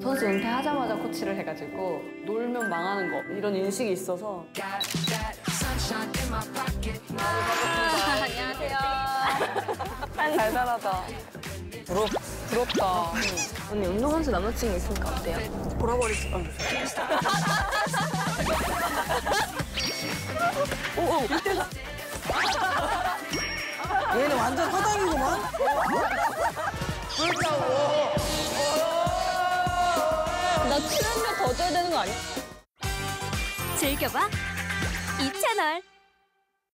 선수 은퇴하자마자 코치를 해가지고 놀면 망하는 거 이런 인식이 있어서. 안녕하세요. 달달하다. 부럽다. 언니 운동선수 남자친구 있으니까 어때요? 돌아버리지. 오, 얘는 완전 허당이구만. 나 출연료 더 줘야 되는 거 아니야? 즐겨봐 이 채널.